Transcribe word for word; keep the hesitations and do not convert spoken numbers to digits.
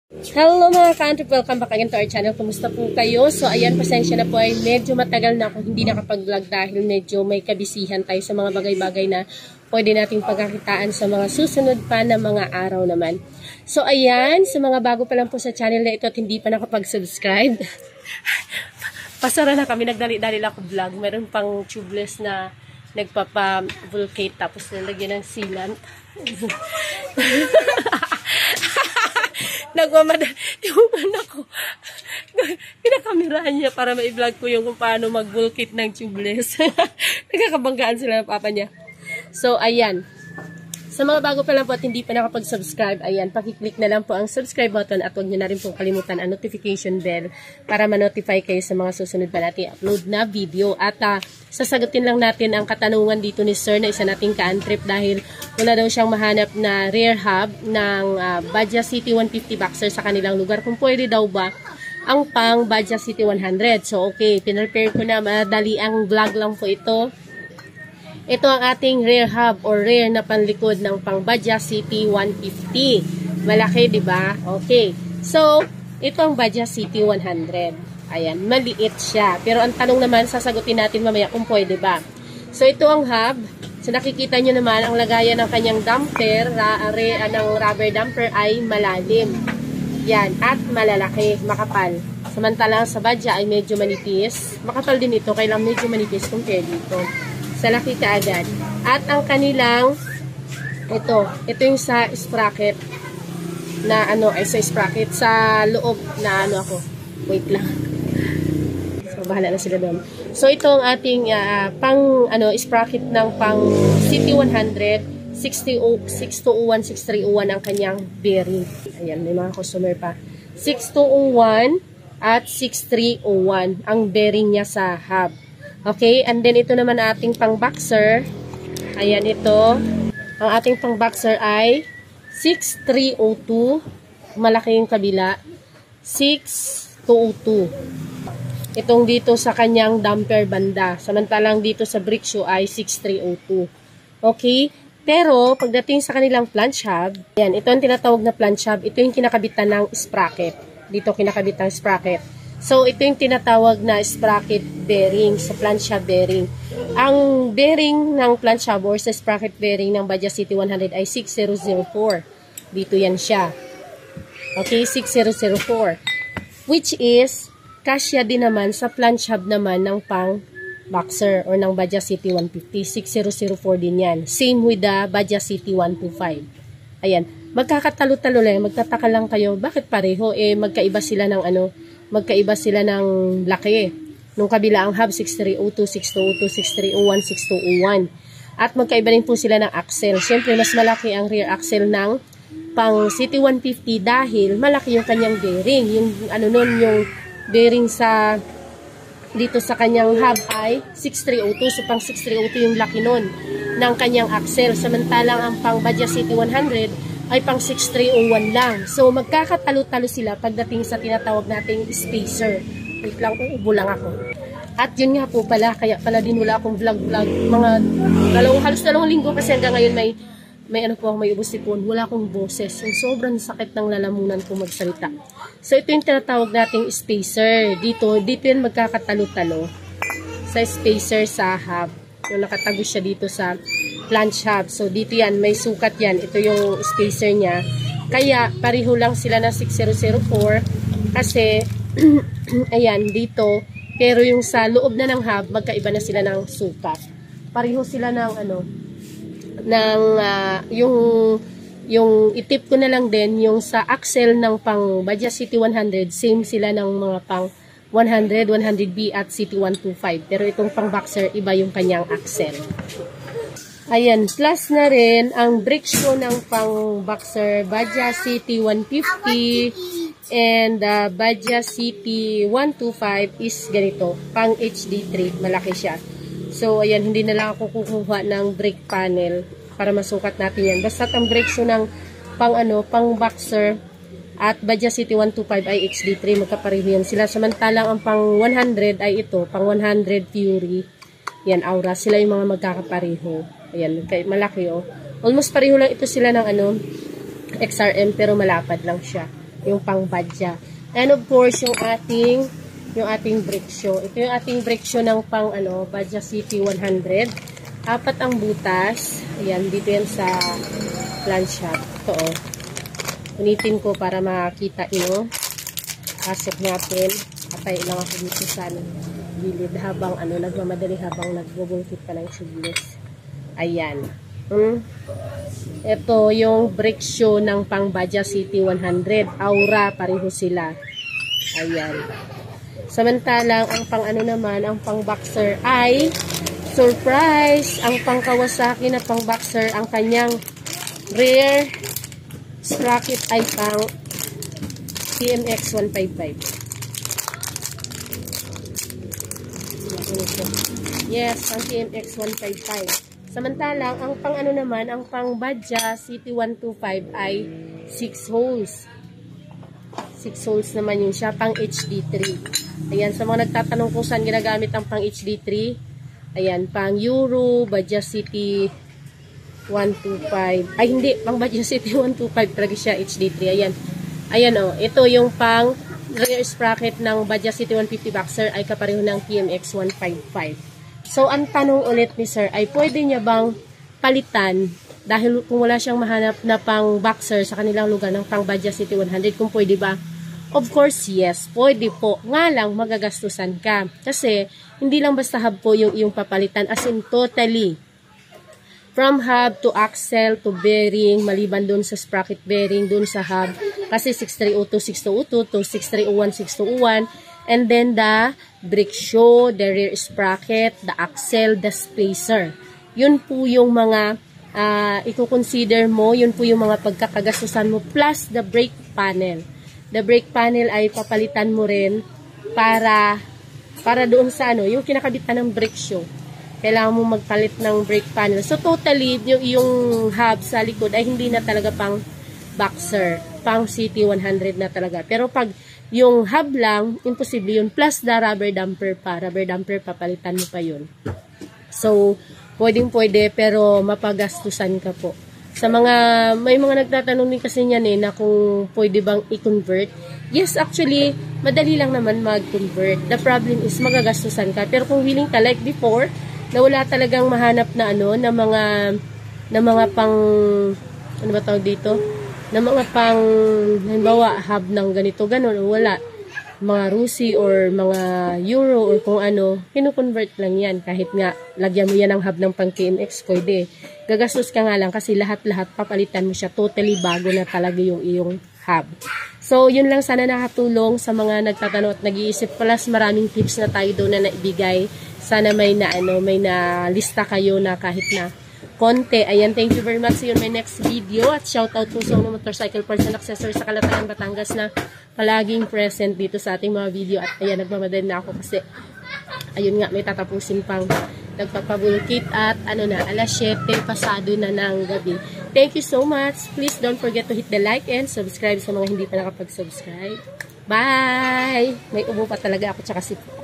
Hello mga ka-antrip, welcome back again to our channel. Kumusta po kayo? So ayan, pasensya na po ay medyo matagal na ako hindi nakapag-vlog dahil medyo may kabisihan tayo sa mga bagay-bagay na pwede nating pagkakitaan sa mga susunod pa na mga araw naman. So ayan, sa mga bago pa lang po sa channel na ito at hindi pa nakapag-subscribe, pasara na kami, nagdali-dali lang ako vlog. Meron pang tubeless na nagpapa-vulcate tapos nalagyan ng sealant. Nagmamada, yung anak ko, pinakamerahan niya para ma-vlog ko yung kung paano mag-vulcate ng tubeless. Nagkakabanggaan sila ng papa niya. So, ayan. Sa mga bago pa lang po at hindi pa nakapag-subscribe, ayan, pakiclick na lang po ang subscribe button at huwag nyo na rin po kalimutan ang notification bell para ma-notify kayo sa mga susunod pa natin upload na video. At uh, sasagutin lang natin ang katanungan dito ni Sir na isa nating ka-antrip dahil wala daw siyang mahanap na rear hub ng uh, Badja City one fifty Boxer sa kanilang lugar. Kung pwede daw ba ang pang Badja City one hundred. So, okay, pinrepare ko na, madali ang vlog lang po ito. Ito ang ating rear hub or rear na panlikod ng pang Badja City one fifty. Malaki, di ba? Okay. So, ito ang Badja City one hundred. Ayan, maliit siya. Pero ang tanong naman, sasagutin natin mamaya kung pwede ba. So, ito ang hub. So, nakikita nyo naman, ang lagayan ng kanyang damper, ra, re, ng rubber damper ay malalim. Yan, at malalaki, makapal. Samantalang sa Badja ay medyo manipis. Makapal din ito, kailang medyo manipis compare dito. Sa laki kaagad. At ang kanilang, ito, ito yung sa sprocket, na ano, ay sa sprocket, sa loob na ano ako. Wait lang. So, bahala na sila doon. So, ito ang ating uh, pang, ano, sprocket ng pang City one hundred, six two zero one, six three zero one ang kanyang bearing. Ayan, may mga customer pa. six two zero one at six three zero one ang bearing niya sa hub. Okay, and then ito naman ating pang boxer. Ayan ito. Ang ating pang boxer ay six three zero two. Malaki yung kabila. six two zero two. Itong dito sa kanyang damper banda. Samantalang dito sa brake shoe ay six three zero two. Okay? Pero, pagdating sa kanilang flange hub, ayan, ito ang tinatawag na flange hub. Ito yung kinakabitan ng sprocket. Dito kinakabitan ng sprocket. So, ito yung tinatawag na sprocket bearing sa flange hub bearing. Ang bearing ng flange hub or sa sprocket bearing ng Badja City one hundred ay six zero zero four. Dito yan siya. Okay, six zero zero four. Which is, kasya din naman sa flange hub naman ng pang boxer or ng Badja City one fifty. six zero zero four din yan. Same with the Badja City one twenty-five. Ayan. Magkakatalo-talo lang. Magtataka lang kayo. Bakit pareho? Eh, magkaiba sila ng ano, magkaiba sila ng laki. Nung kabila ang hub six three zero two, six two zero two, six three zero one, six two zero one. At magkaiba rin po sila ng axle. Siyempre, mas malaki ang rear axle ng pang City one fifty dahil malaki yung kanyang bearing. Yung ano nun, yung bearing sa dito sa kanyang hub ay six three zero two. So, pang six three zero two yung laki nun ng kanyang axle. Samantalang ang pang Badja City one hundred ay pang six three zero one lang. So, magkakatalo-talo sila pagdating sa tinatawag nating spacer. Wait lang, uubo lang ako. At yun nga po pala, kaya pala din wala akong vlog-vlog. Mga dalawang, halos dalawang linggo kasi hanggang ngayon may, may ano po, may ubos-sipon. Wala akong boses. Yung sobrang sakit ng lalamunan ko magsalita. So, ito yung tinatawag nating spacer. Dito, dito yan magkakatalo-talo sa spacer sa hub. Yung nakatago siya dito sa flange hub. So, dito yan, may sukat yan. Ito yung spacer niya. Kaya, pareho lang sila na six zero zero four. Kasi, ayan, dito. Pero yung sa loob na ng hub, magkaiba na sila ng sukat. Pareho sila ng, ano, ng, uh, yung, yung itip ko na lang din, yung sa axle ng pang Badja City one hundred, same sila ng mga pang one hundred, one hundred B at City one twenty-five. Pero itong pang boxer, iba yung kanyang axle. Ayan, plus na rin ang brake shoe ng pang boxer Badja City one fifty and uh, Badja City one twenty-five is ganito, pang H D three, malaki siya. So, ayan, hindi na lang ako kukuha ng brake panel para masukat natin yan. Basta ang brake shoe ng pang ano, pang boxer at Badja City one twenty-five ay H D three, magkapareho yan sila. Samantalang ang pang one hundred ay ito, pang one hundred Fury. Yan, Aura. Sila yung mga magkakapareho. Ayan, malaki oh. Almost pareho lang ito sila ng ano, X R M pero malapad lang siya. yung pang badya. And of course, yung ating yung ating brake shoe. Ito yung ating brake shoe ng pang ano, Badja City one hundred. Apat ang butas. Ayan, dito yan sa plant shop. Ito oh. Unitin ko para makita nyo. Pasok natin. Patay lang ako dito sa ano, gilid habang ano, nagmamadali habang nagbubungkit pa ng tubeless. Ayan. Hmm. Ito yung brake shoe ng pang Badja City one hundred. Aura, pareho sila. Ayan. Samantalang, ang pang ano naman, ang pang boxer ay surprise! Ang pang Kawasaki na pang boxer, ang kanyang rear sprocket ay pang T M X one fifty-five. Yes, pang T M X one fifty-five. Samantalang, ang pang ano naman, ang pang Badja City one twenty-five ay six holes. six holes naman yun siya, pang H D three. Ayan, sa mga nagtatanong kung saan ginagamit ang pang H D three, ayan, pang Euro, Badja City one twenty-five. Ay, hindi, pang Badja City one twenty-five talaga siya, H D three. Ayan, ayan o, oh, ito yung pang rear sprocket ng Badja City one fifty Boxer ay kapareho ng T M X one fifty-five. So, ang tanong ulit ni sir ay pwede niya bang palitan dahil kung wala siyang mahanap na pang boxer sa kanilang lugar ng pang Badja City one hundred, kung pwede ba? Of course, yes. Pwede po. Nga lang, magagastusan ka. Kasi, hindi lang basta hub po yung iyong papalitan. As in, totally. From hub to axle to bearing, maliban dun sa sprocket bearing, dun sa hub. Kasi six three zero two, six two zero two to six three zero one, six two zero one. And then the brake shoe, the rear sprocket, the axle, the spacer. Yun po yung mga uh, i-consider mo. Yun po yung mga pagkakagastusan mo. Plus the brake panel. The brake panel ay papalitan mo rin para para doon sa ano, yung kinakabitan ng brake shoe. Kailangan mo magpalit ng brake panel. So totally, yung, yung hub sa likod ay hindi na talaga pang boxer. Pang City one hundred na talaga. Pero pag yung hub lang, imposible yun. Plus the rubber damper pa. Rubber damper, papalitan mo pa yun. So, pwedeng pwede, pero mapagastusan ka po. Sa mga, may mga nagtatanong din kasi niyan eh, na kung pwede bang i-convert. Yes, actually, madali lang naman mag-convert. The problem is, magagastusan ka. Pero kung willing ka, like before, na wala talagang mahanap na ano, na mga, na mga pang, ano ba tawag dito? Na mga pang, halimbawa, hub ng ganito, gano'n, wala. Mga Rusi or mga Euro or kung ano, kinu-convert lang yan. Kahit nga, lagyan mo yan ng hub ng pang T M X, pwede. Gagastos ka nga lang kasi lahat-lahat papalitan mo siya. Totally bago na talaga yung iyong hub. So, yun lang sana nakatulong sa mga nagtatanong at nag-iisip. Plus, maraming tips na tayo doon na naibigay. Sana may na, ano, may na lista kayo na kahit na konti. Ayan, thank you very much. See you in my next video. At shout out po sa mga motorcycle parts and accessories sa Calatagan, Batangas na palaging present dito sa ating mga video. At ayan, nagmamadali na ako kasi ayun nga, may tatapusin pang nagpapabulkit at ano na, alas siyete pasado na ng gabi. Thank you so much. Please don't forget to hit the like and subscribe sa mga hindi pa nakapag-subscribe. Bye! May ubo pa talaga ako tsaka si